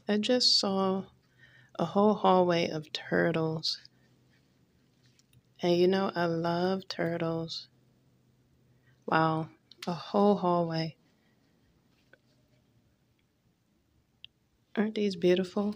I just saw a whole hallway of turtles. And you know, I love turtles. Wow, a whole hallway. Aren't these beautiful?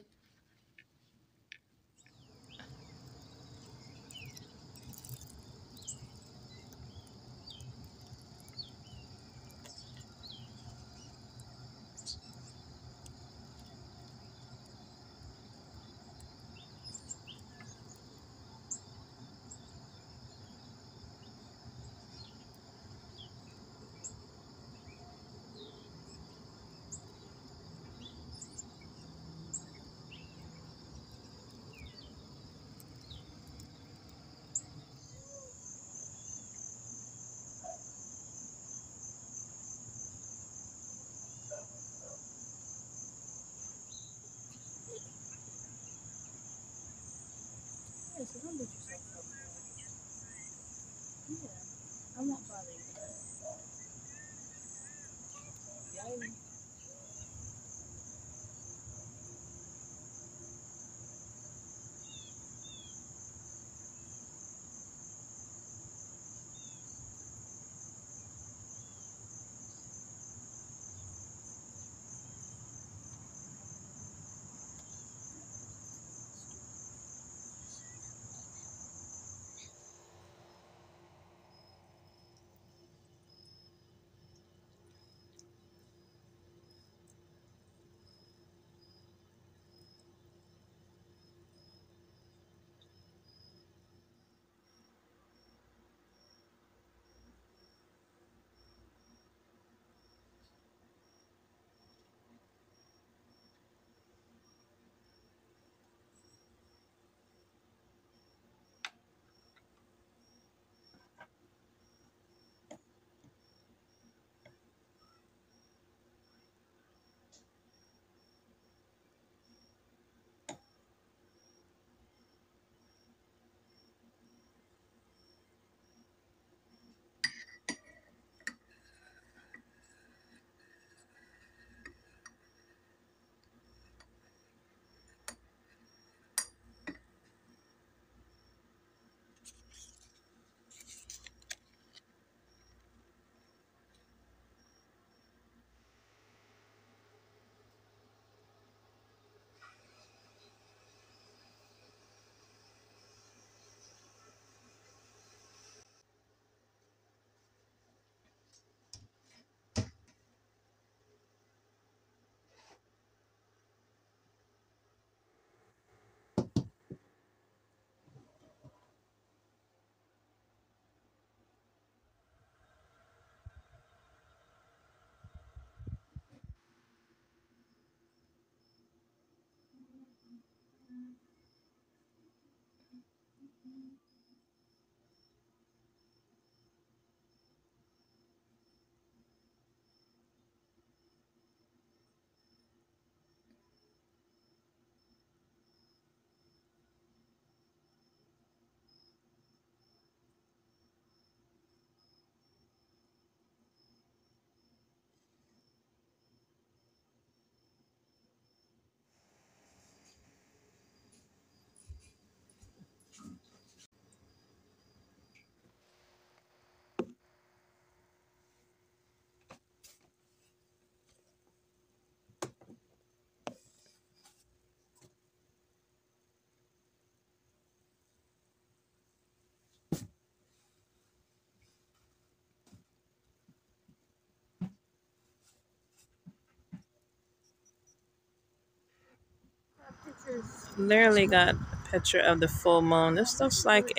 Literally got a picture of the full moon. This looks like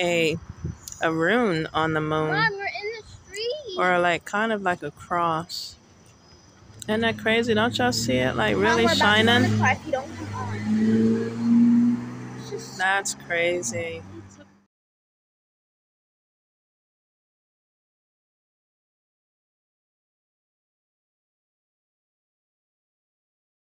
a rune on the moon. Mom, we're in the street. Or like kind of like a cross. Isn't that crazy? Don't y'all see it like really Mom, we're about to go in the shining? car if you don't come on. That's crazy.